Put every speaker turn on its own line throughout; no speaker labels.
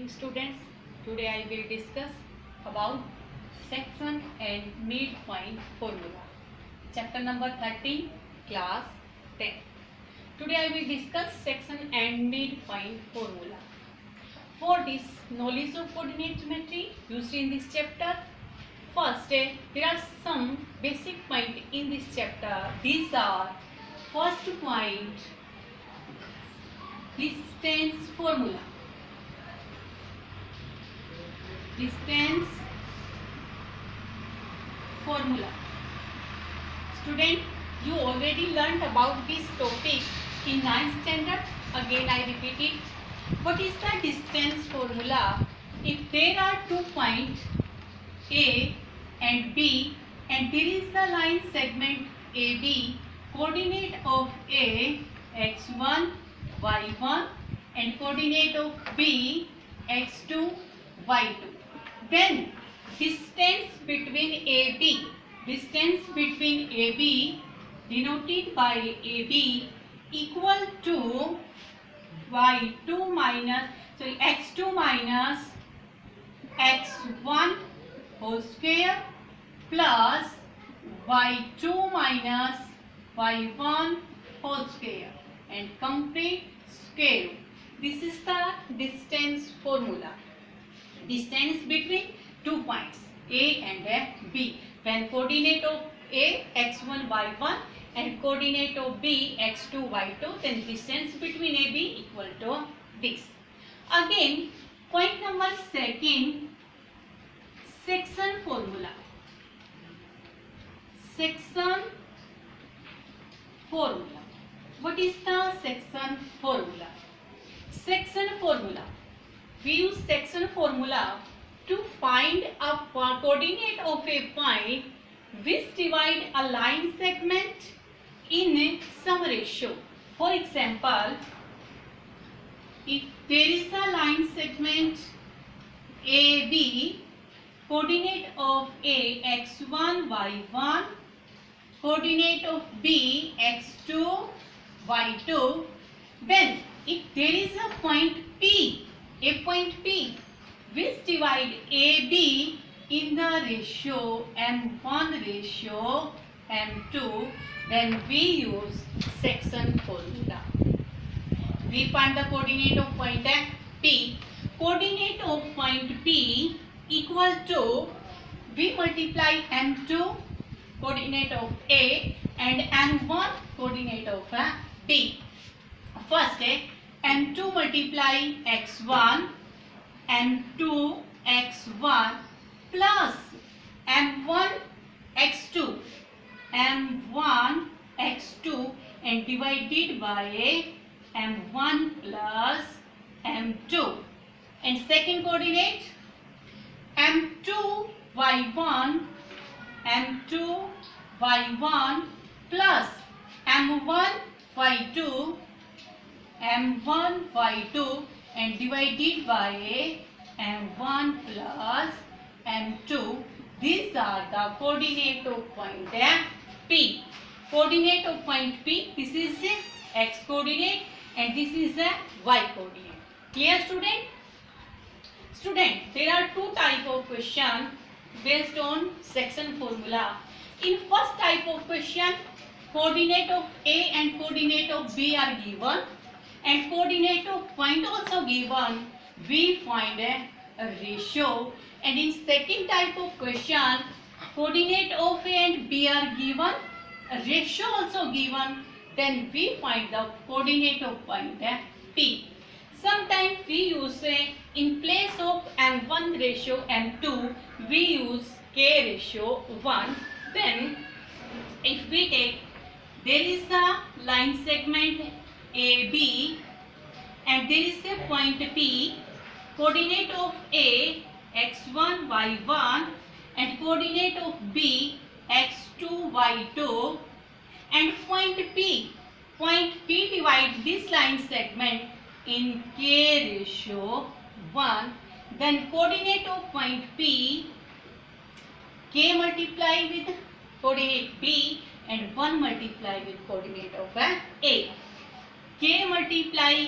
morning students. Today I will discuss about section and midpoint formula. Chapter number 13, class 10. Today I will discuss section and midpoint formula. For this knowledge of coordinate geometry used in this chapter, first there are some basic points in this chapter. These are: first point, distance formula. Distance formula. Student, you already learnt about this topic in 9th standard. Again I repeat it. What is the distance formula? If there are 2 points A and B and there is the line segment AB, coordinate of A x1 y1 and coordinate of B x2 y2, then distance between AB denoted by AB equal to y2 minus x2 minus x1 whole square plus y2 minus y1 whole square and complete square. This is the distance formula. Distance between 2 points A and B. When coordinate of A x1 y1 and coordinate of B x2 y2, then distance between AB equal to this. Again, point number 2, section formula. Section formula. What is the section formula? Section formula. We use section formula to find a coordinate of a point which divide a line segment in some ratio. For example, if there is a line segment AB, coordinate of A x1 y1, coordinate of B x2 y2, then if there is a point P, which divide AB in the ratio M1 ratio M2, then we use section formula. We find the coordinate of point P. Coordinate of point P equal to, we multiply M2 coordinate of A and M1 coordinate of B. First, M2 multiply x1, M2 x1 plus M1 x2, M1 x2 and divided by M1 plus M2. And second coordinate M2 y1, M2 y1 plus M1 y2, M1 y2 and divided by M1 plus M2. These are the coordinate of point P. Coordinate of point P, this is x coordinate and this is y coordinate. Clear student? Student, there are 2 types of question based on section formula. In first type of question, coordinate of A and coordinate of B are given and coordinate of point also given. We find a ratio. And in second type of question, coordinate of A and B are given, a ratio also given, then we find the coordinate of point P. Sometimes we use in place of M1 ratio M2, we use K ratio 1. Then if we take, there is a line segment AB and there is a point P, coordinate of A x1 y1 and coordinate of B x2 y2, and point P divide this line segment in K ratio 1, then coordinate of point P, K multiply with coordinate B and 1 multiply with coordinate of A. K multiply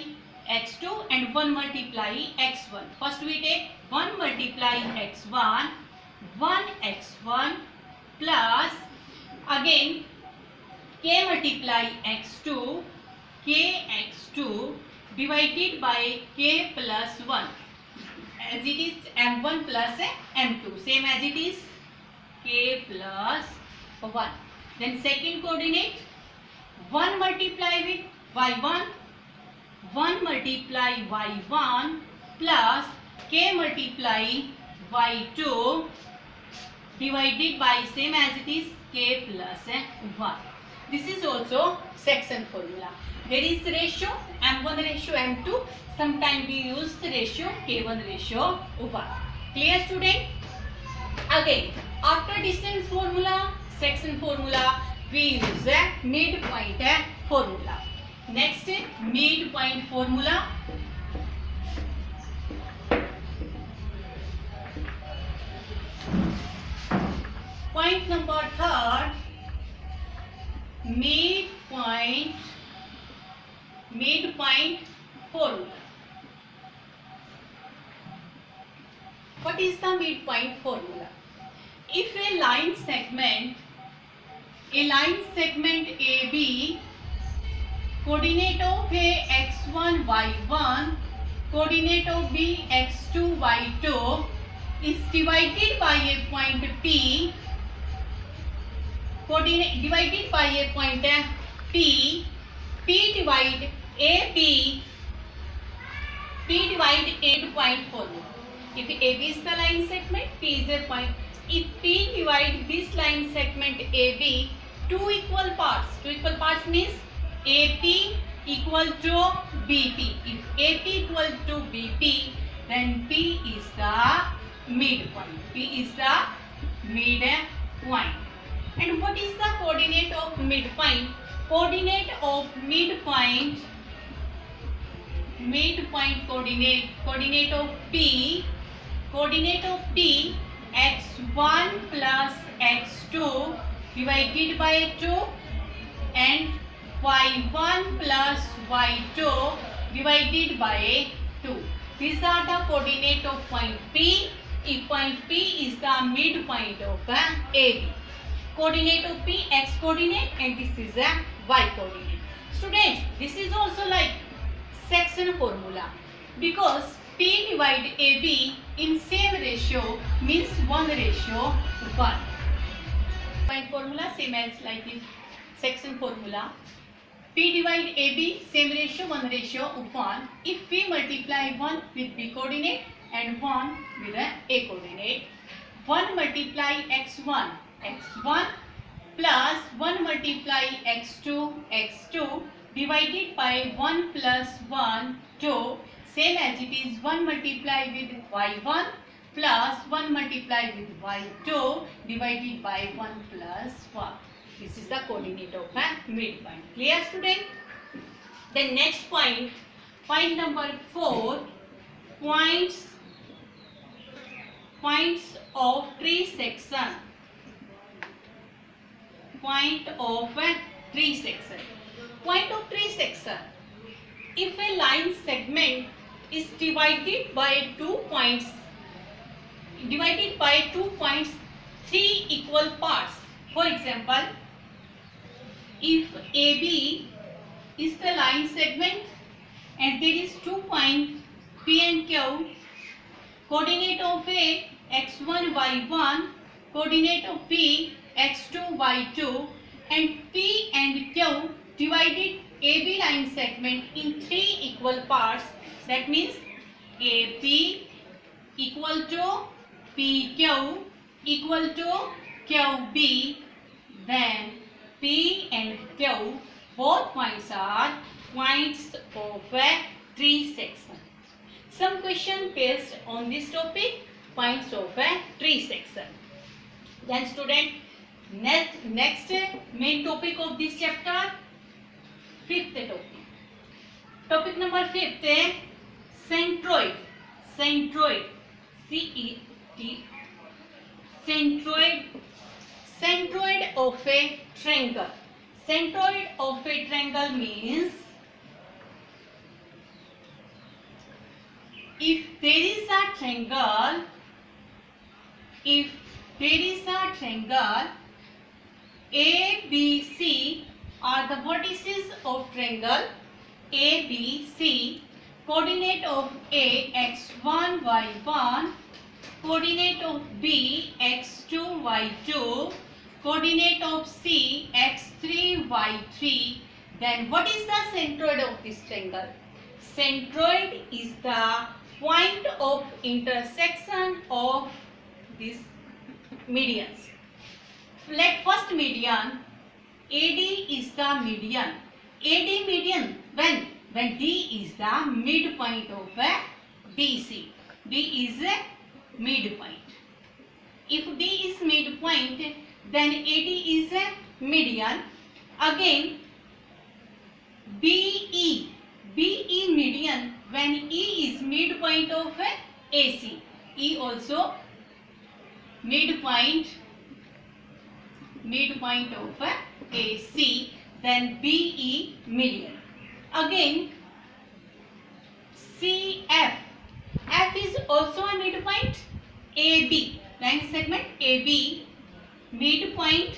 x2 and 1 multiply x1. First we take 1 multiply x1, 1x1 plus again k multiply x2, kx2 divided by k plus 1, as it is m1 plus m2, same as it is k plus 1. Then second coordinate, 1 multiply with y1, 1 multiply y1 plus k multiply y2 divided by same as it is k plus 1. This is also section formula. There is ratio m1 ratio m2. Sometimes we use the ratio k1 ratio 1. Clear student? Again, after distance formula, section formula, we use a midpoint formula. Next, midpoint formula. Point number 3, midpoint formula. What is the midpoint formula? If a line segment AB, coordinate of A x1 y1, coordinate of B x2 y2 is divided by a point P, coordinate divided by a point P, P divide AB, P divide A to point formula. If AB is the line segment, P is a point. If P divide this line segment AB, two equal parts means AP equal to BP. If AP equal to BP, then P is the midpoint. P is the midpoint. And what is the coordinate of midpoint? Coordinate of midpoint coordinate of P x1 plus x2 divided by 2 and y1 plus y2 divided by 2. These are the coordinate of point P. If point P is the midpoint of AB. Coordinate of P x coordinate and this is a y coordinate. Students, this is also like section formula because P divide AB in same ratio means 1 ratio 1. Point formula same as like in section formula. P divide AB same ratio 1 ratio 1. If we multiply 1 with B coordinate and 1 with A coordinate, 1 multiply x1 plus 1 multiply x2 divided by 1 plus 1 2, same as it is 1 multiply with y1 plus 1 multiply with y2 divided by 1 plus 1. This is the coordinate of midpoint. Clear student? The next point number 4, points of trisection. Point of trisection. If a line segment is divided by 2 points, 3 equal parts. For example, if AB is the line segment and there is 2 points P and Q, coordinate of A x1 y1, coordinate of B x2 y2, and P and Q divided AB line segment in 3 equal parts. That means AP equal to PQ equal to QB. Then P and Q both points are points of a trisection. Some question based on this topic, points of a trisection. Then student, next main topic of this chapter, fifth topic. Topic number 5, centroid. Centroid. C-E-T. Centroid. Centroid of a triangle. Centroid of a triangle means if there is a triangle, if there is a triangle ABC are the vertices of triangle ABC, coordinate of A x1 y1, coordinate of B x2 y2, coordinate of C x3 y3, then what is the centroid of this triangle? Centroid is the point of intersection of these medians. Let first median AD is the median. AD median when D is the midpoint of BC. D is a midpoint. If D is midpoint, then AD is a median. Again BE median when E is midpoint of AC. E also midpoint of AC, then BE median. Again CF, F is also a midpoint. AB, line segment AB, midpoint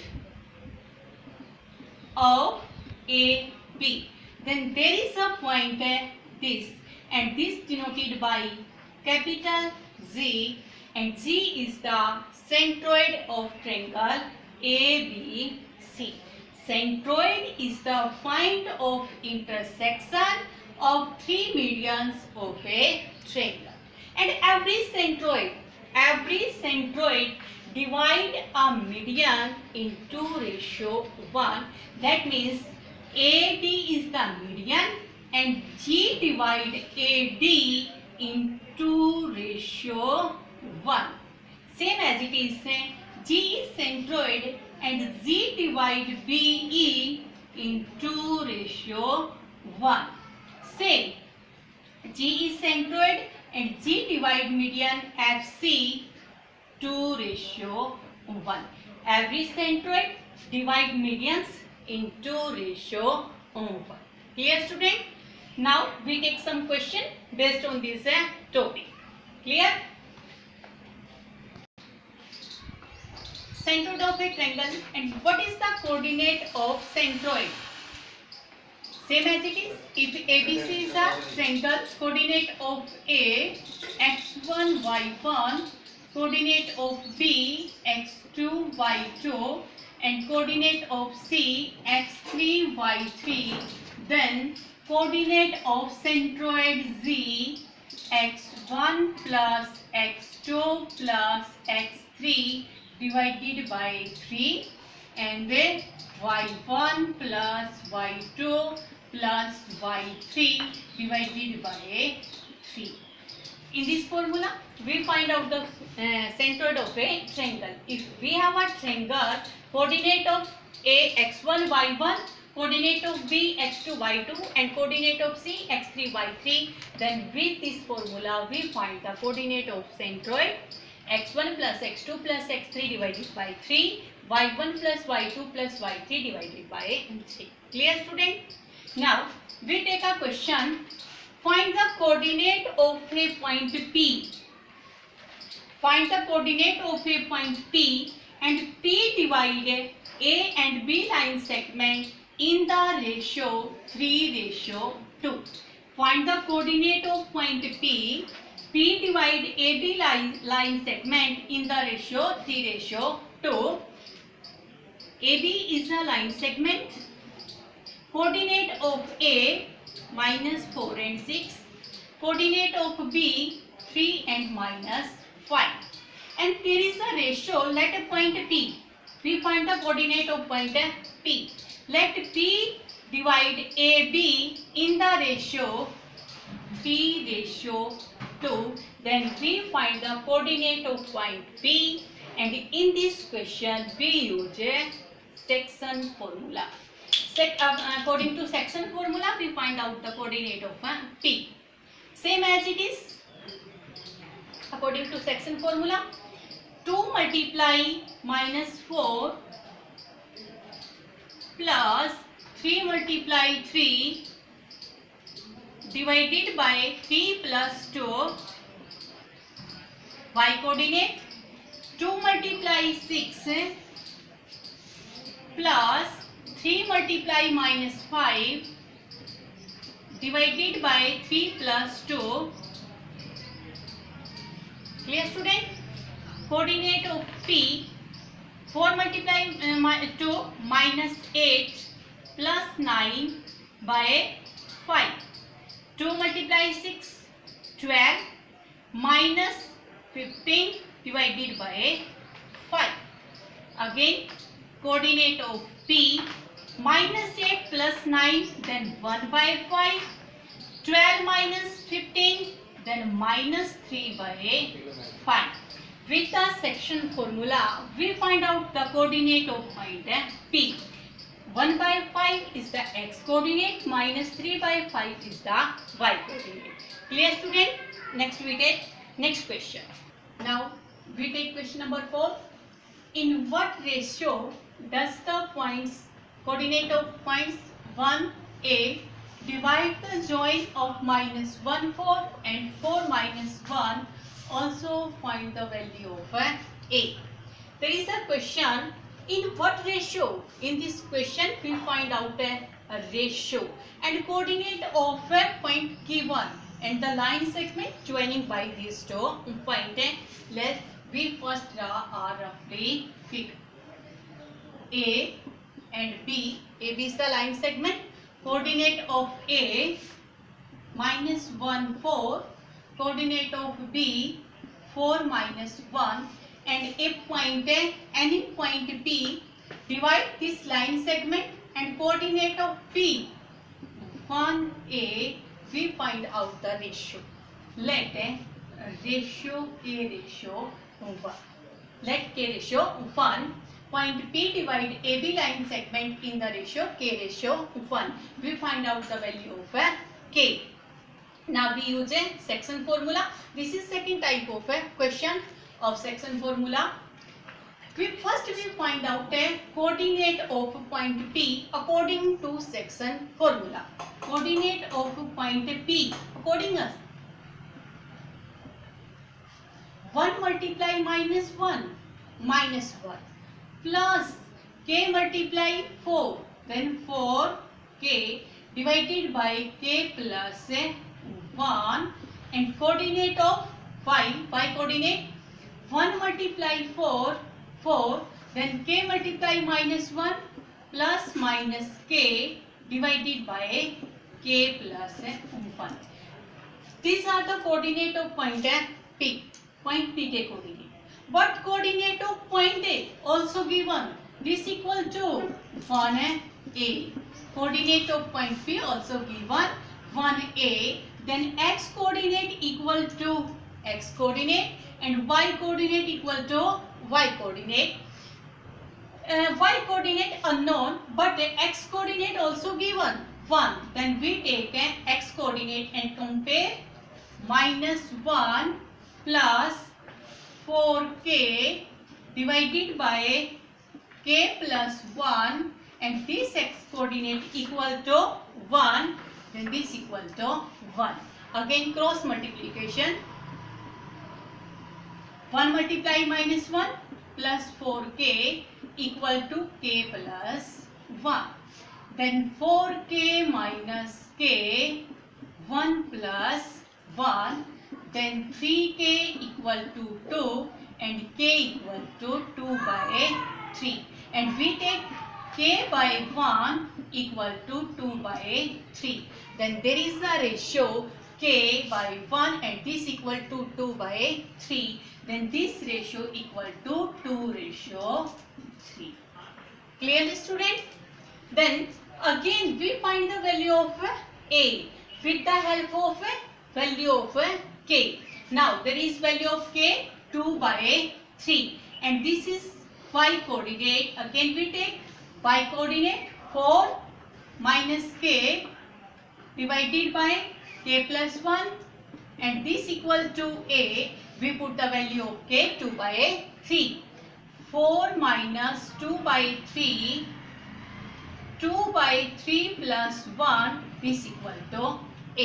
of AB. Then there is a point this, and this denoted by capital Z, and Z is the centroid of triangle ABC. Centroid is the point of intersection of three medians of a triangle. And every centroid divide a median in 2:1. That means AD is the median and G divide AD in 2:1. Same as it is, G is centroid and Z divide BE in 2:1. Say G is centroid and G divide median FC 2:1. Every centroid divide medians in 2:1. Clear, student? Now we take some question based on this topic. Clear? Centroid of a triangle, and what is the coordinate of centroid? Same as it is, if ABC is a triangle, coordinate of A x1 y1, coordinate of B x2 y2, and coordinate of C x3 y3, then coordinate of centroid Z x1 plus x2 plus x3 divided by 3, and then y1 plus y2 plus y3 divided by 3. In this formula, we find out the centroid of a triangle. If we have a triangle, coordinate of A x1 y1, coordinate of B x2 y2, and coordinate of C x3 y3, then with this formula we find the coordinate of centroid x1 plus x2 plus x3 divided by 3, y1 plus y2 plus y3 divided by 3. Clear, student? Now we take a question. Find the coordinate of a point P. Find the coordinate of a point P and P divide A and B line segment in the ratio 3:2. Find the coordinate of point P. P divide AB line segment in the ratio 3:2. AB is a line segment. Coordinate of A -4 and 6. Coordinate of B 3 and -5. And there is a ratio. Let a point P. We find the coordinate of point P. Let P divide AB in the ratio P:2. Then we find the coordinate of point P. And in this question we use a section formula. According to section formula, we find out the coordinate of P. Same as it is. According to section formula, 2 multiply -4 plus 3 multiply 3, divided by p plus 2 y coordinate 2 multiply 6 plus 3 multiply minus 5 divided by p plus 2. Clear student? Coordinate of p 4 multiply 2 minus 8 plus 9 by 5. 2 multiply 6 12 minus 15 divided by 5. Again coordinate of p minus 8 plus 9 then 1 by 5. 12 minus 15 then minus 3 by 5. With the section formula, we find out the coordinate of point P. 1 by 5 is the x coordinate, minus 3 by 5 is the y coordinate. Clear student? Next we take next question. Now we take question number 4. In what ratio does the points coordinate of points 1a divide the join of minus 1 4 and 4 minus 1? Also find the value of a. There is a question, in what ratio? In this question we find out a ratio and coordinate of a point given and the line segment joining by these two points. Let we first draw our roughly figure. A and B. AB is the line segment. Coordinate of A minus 1 4. Coordinate of B 4 minus 1, and a point A, any point B, divide this line segment and coordinate of P 1A, we find out the ratio. Let ratio K ratio 1. Let K ratio 1. Point P divide AB line segment in the ratio K ratio 1. We find out the value of K. Now we use a section formula. This is second type of a question of section formula. First we find out a coordinate of point P according to section formula. Coordinate of point P according to 1 multiply minus 1 minus 1 plus k multiply 4, then 4k divided by k plus 1, and coordinate of y coordinate 1 multiply 4 4, then k multiply minus 1 plus minus k divided by k plus 1. These are the coordinate of point P. Point P के coordinate. But coordinate of point A also given. This equal to 1A. Coordinate of point P also given 1A. Then x coordinate equal to x coordinate and y coordinate equal to y coordinate. Y coordinate unknown, but x coordinate also given 1. Then we take x coordinate and compare. Minus 1 plus 4k divided by k plus 1, and this x coordinate equal to 1, then this equal to 1. Again cross multiplication. 1 multiply minus 1 plus 4k equal to k plus 1. Then 4k minus k 1 plus 1. Then 3k equal to 2 and k equal to 2 by 3. And we take k by 1 equal to 2 by 3. Then there is a ratio k by 1 and this equal to 2 by 3. Then this ratio equal to 2 ratio 3. Clear, student? Then again we find the value of A with the help of value of k. Now there is value of k 2 by 3 and this is y coordinate. Again we take y coordinate 4 minus k divided by k plus 1, and this equal to A. We put the value of k 2 by 3. 4 minus 2 by 3, 2 by 3 plus 1, this equal to A.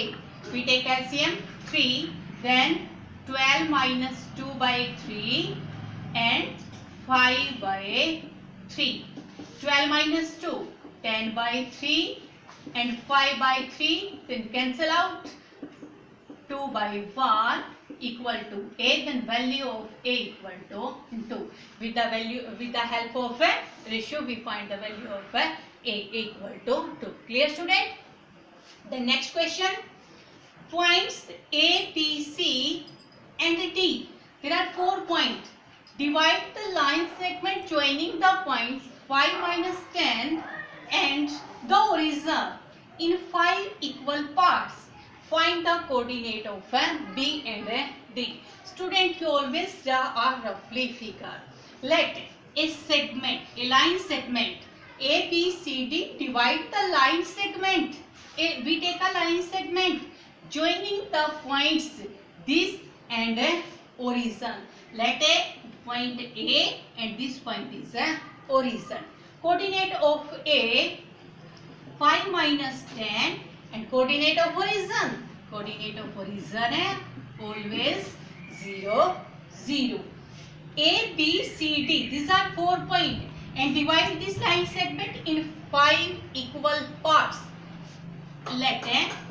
We take LCM 3, then 12 minus 2 by 3 and 5 by 3. 12 minus 2, 10 by 3 and 5 by 3, then cancel out. 2 by 1 equal to A, then value of A equal to 2. With the help of a ratio, we find the value of A equal to 2. Clear, student? The next question. Points A, B, C and D. There are 4 points. Divide the line segment joining the points 5 minus 10 and the origin in 5 equal parts. Find the coordinate of B and D. Student, you always draw a roughly figure. Let a line segment A, B, C, D divide the line segment. We take a line segment joining the points this and origin. Let a point A and this point is origin. Coordinate of A 5 minus 10 and coordinate of origin. Coordinate of origin always 0, 0. A, B, C, D. These are 4 points and divide this line segment in 5 equal parts. Let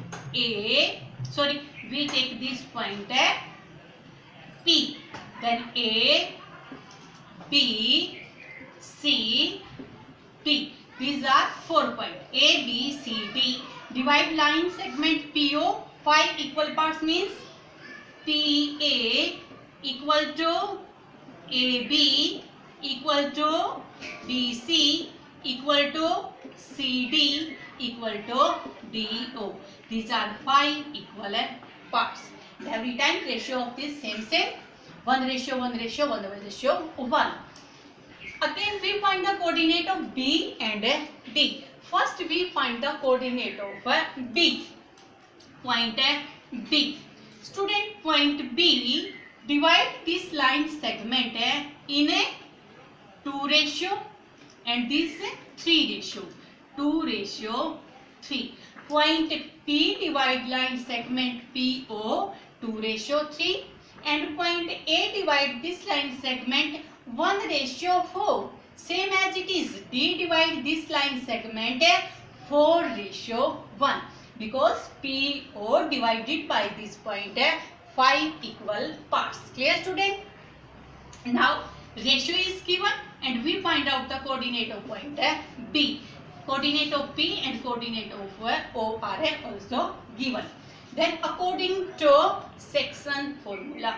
we take this point P. Then A, B, C, D. These are 4 points. A, B, C, D. Divide line segment PO. 5 equal parts means PA equal to AB equal to BC equal to CD equal to DO. These are 5 equal parts. Every time ratio of this same. 1 ratio, 1 ratio, 1 ratio, 1. Again we find the coordinate of B and D. First we find the coordinate of B. Point B. Student, point B, divide this line segment in a 2 ratio and this 3 ratio. 2 ratio 3. Point P divide line segment PO 2 ratio 3 and point A divide this line segment 1 ratio 4. Same as it is. D divide this line segment 4 ratio 1 because PO divided by this point 5 equal parts. Clear, student? Now ratio is given and we find out the coordinate of point B. Coordinate of P and coordinate of O are also given. Then according to section formula.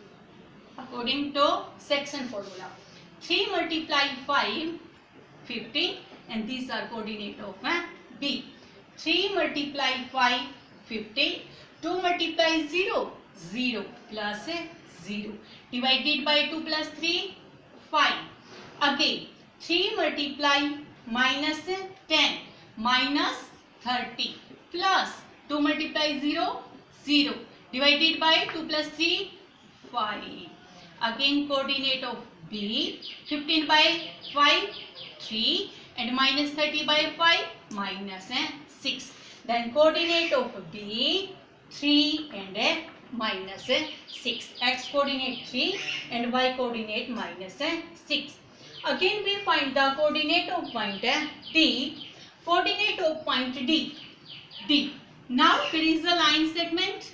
3 multiply 5, 15 and these are coordinate of B. 3 multiply 5, 15. 2 multiply 0, 0 plus 0. Divided by 2 plus 3, 5. Again 3 multiply minus 10 minus 30 plus 2 multiply 0, 0. Divided by 2 plus 3, 5. Again coordinate of B. 15 by 5, 3 and minus 30 by 5, minus 6. Then coordinate of B 3 and minus 6. X coordinate 3 and Y coordinate minus 6. Again we find the coordinate of point D. Coordinate of point D. D. Now there is a line segment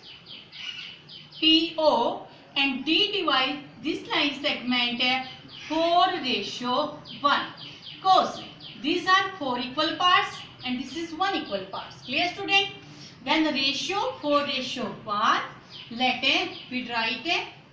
PO and D divide this line segment 4 ratio 1. Because these are 4 equal parts and this is 1 equal parts. Clear, student? Then the ratio 4 ratio 1. Let we write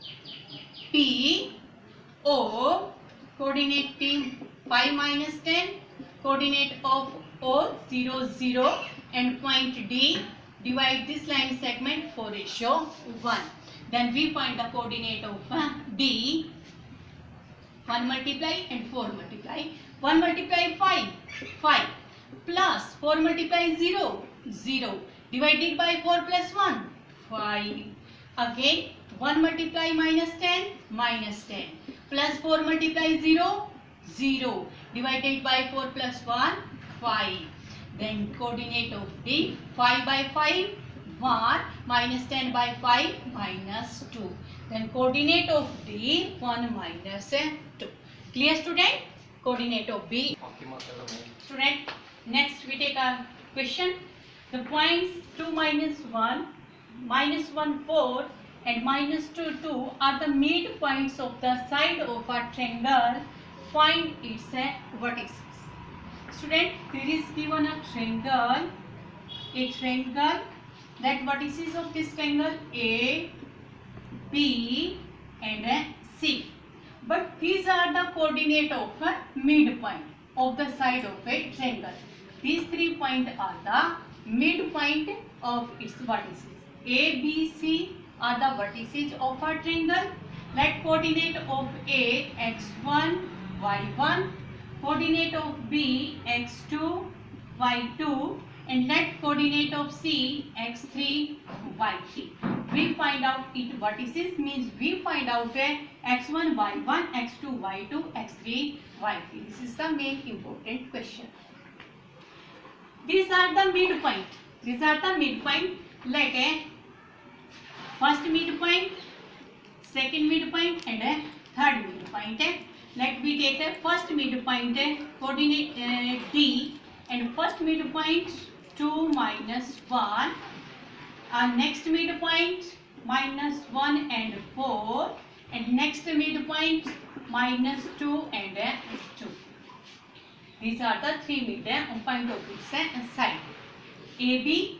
P O. Coordinate P 5 minus 10. Coordinate of O 0 0 and point D. Divide this line segment 4 ratio 1. Then we find the coordinate of D. 1 multiply and 4 multiply. 1 multiply 5, 5 plus 4 multiply 0, 0. Divided by 4 plus 1, 5. Again 1 multiply minus 10, minus 10. Plus 4 multiply 0, 0. Divided by 4 plus 1, 5. Then coordinate of D 5 by 5, 1 minus 10 by 5 minus 2. Then coordinate of D 1 minus 2. Clear student? Coordinate of B. Student, next we take a question. The points 2 minus 1, minus 1 4 and minus 2 2 are the midpoints of the side of a triangle. Find its vertices. Student, there is given a triangle. That vertices of this triangle A, B and C. But these are the coordinate of a midpoint of the side of a triangle. These 3 points are the midpoint of its vertices. A, B, C are the vertices of a triangle. Let coordinate of A x1, y1, coordinate of B x2, y2 and let coordinate of C x3, y3. We find out its vertices means we find out x1, y1, x2, y2, x3, y3. This is the main important question. These are the midpoint. Let first midpoint, second midpoint and third midpoint. Let we take the first midpoint coordinate D and first midpoint 2 minus 1. Next midpoint minus 1 and 4 and next midpoint minus 2 and 2. These are the 3 midpoint of this side. AB,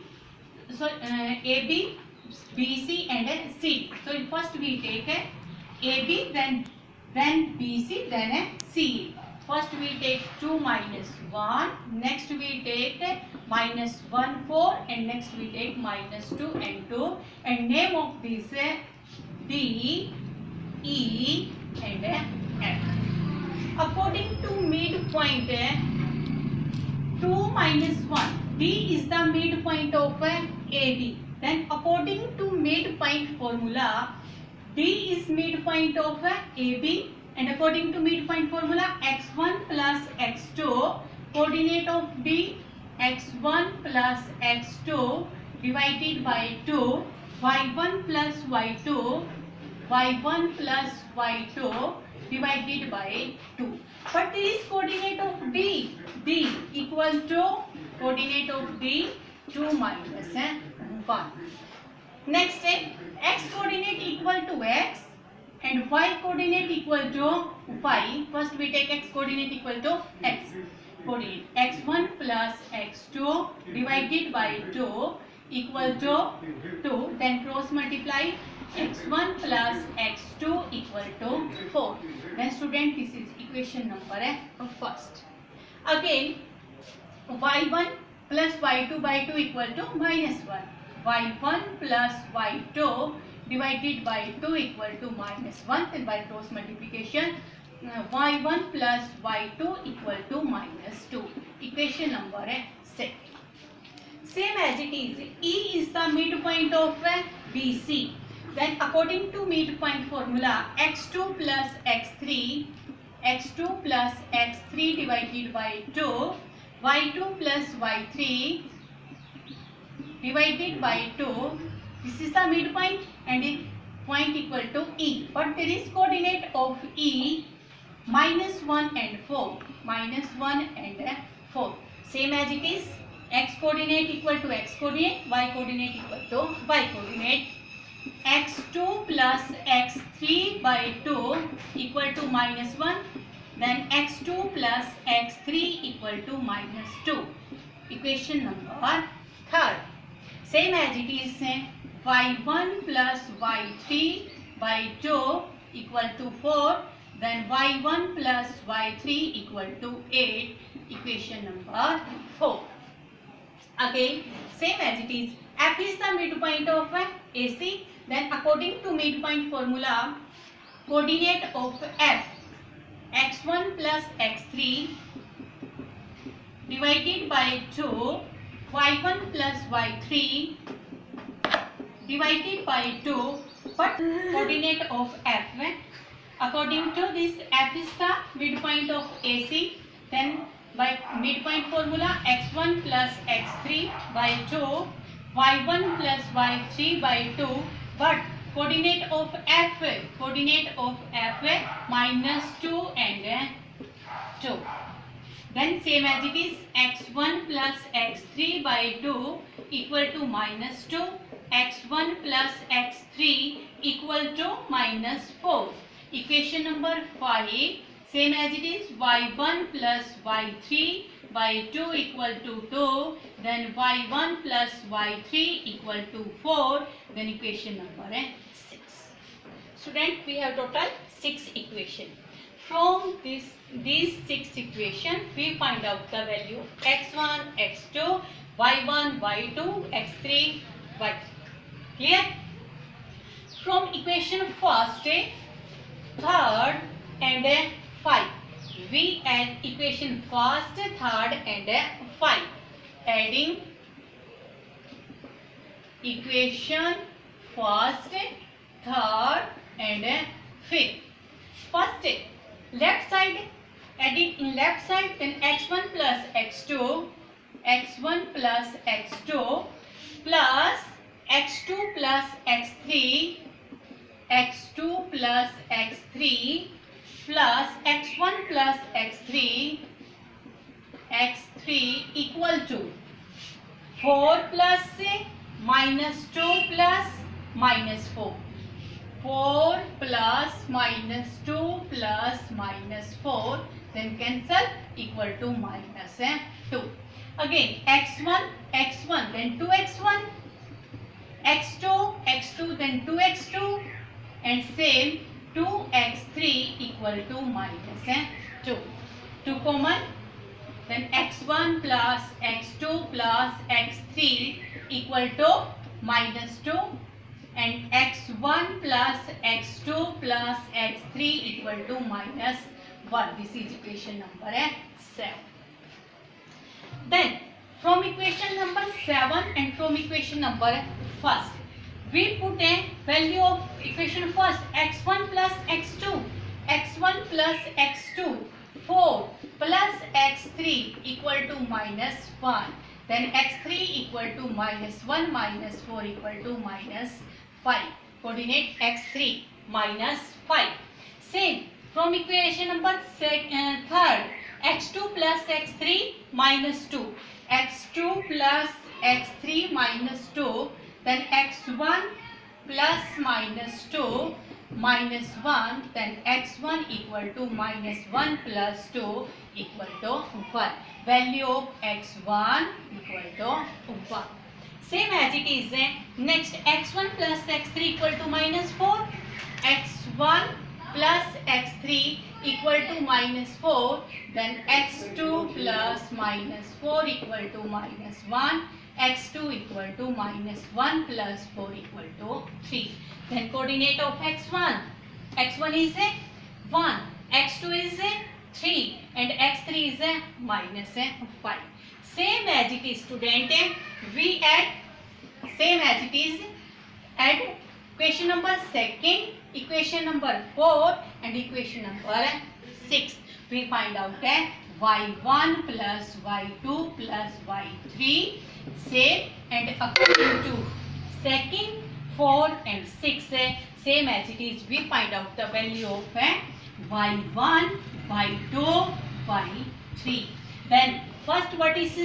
BC and CD. So first we take AB, then BC, then CE. First we take 2 minus 1, next we take minus 1 4 and next we take minus 2 and 2 and name of this D, E and F. According to midpoint 2 minus 1, D is the midpoint of AB. Then according to midpoint formula, D is midpoint of AB and according to midpoint formula x1 plus x2, coordinate of D x1 plus x2 divided by 2, y1 plus y2, y1 plus y2 divided by 2. But there is coordinate of D equal to coordinate of D 2 minus 1. Next, x coordinate equal to x and y coordinate equal to y. First we take x coordinate equal to x. Coordinate x1 plus x2 divided by 2 equal to 2. Then cross multiply x1 plus x2 equal to 4. Then student, this is equation number first. Again y1 plus y2 by 2 equal to minus 1. y1 plus y2 divided by 2 equal to minus 1. Then by cross multiplication y1 plus y2 equal to minus 2. Equation number 6. Same as it is, E is the midpoint of BC. Then according to midpoint formula, x2 plus x3 divided by 2, y2 plus y3 divided by 2. This is the midpoint and point equal to E. But there is coordinate of E minus 1 and 4. Same as it is, x coordinate equal to x coordinate, y coordinate equal to y coordinate. x2 plus x3 by 2 equal to minus 1. Then x2 plus x3 equal to minus 2. Equation number 3. Same as it is, y1 plus y3 by 2 equal to 4. Then y1 plus y3 equal to 8. Equation number 4. Again, same as it is, F is the midpoint of AC. Then according to midpoint formula, coordinate of F x1 plus x3 divided by 2, y1 plus y3 divided by 2. But coordinate of F, according to this, F is the midpoint of AC. Then by midpoint formula, x1 plus x3 by 2 y1 plus y3 by 2, but coordinate of f minus 2 and 2. Then same as it is, x1 plus x3 by 2 equal to minus 2, x1 plus x3 equal to minus 4. Equation number 5, same as it is, y1 plus y3 by 2 equal to 2, then y1 plus y3 equal to 4, then equation number 6. Student, we have total 6 equation. From these 6 equations, we find out the value x1, x2, y1, y2, x3, y3. Clear? From equation first, third and 5. We add equation first, third and 5. Adding equation first, third and fifth. First, left side, adding in left side, then x1 plus x2 plus x2 plus x2 plus x3 plus x1 plus x3 equal to 4 plus minus 2 plus minus 4. 4 plus minus 2 plus minus 4, then cancel, equal to minus 2. Again x1, then 2x1, x2, then 2x2, and same 2x3 equal to minus 2. 2 common, then x1 plus x2 plus x3 equal to minus 2, and x1 plus x2 plus x3 equal to minus 1. This is equation number 7. Then from equation number 7 and from equation number first, we put a value of equation first, x1 plus x2, 4 plus x3 equal to minus 1. Then x3 equal to minus 1 minus 4 equal to minus 5. Coordinate x3 minus 5. Same from equation number third, x2 plus x3 minus 2, x2 plus x3 minus 2, then x1 plus minus 2 minus 1, then x1 equal to minus 1 plus 2 equal to 1. Value of x1 equal to 1. Same as it is, next x1 plus x3 equal to minus 4, x1 plus x3 equal to minus 4, then x2 plus minus 4 equal to minus 1, x2 equal to minus 1 plus 4 equal to 3. Then coordinate of x1 is 1, x2 is 3 and x3 is minus 5. Same as it is, student, we add same as it is, add equation number second, equation number 4 and equation number 6. We find out that y1 plus y2 plus y3 same, and according to second, 4 and 6 same as it is, we find out the value of y1, y2, y3. Then first vertex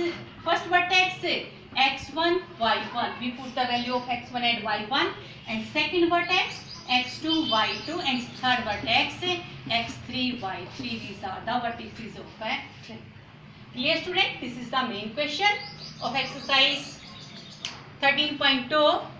x1, y1, we put the value of x1 and y1, and second vertex x2, y2, and third vertex x3, y3. These are the vertices of clear, student? This is the main question of exercise 13.2.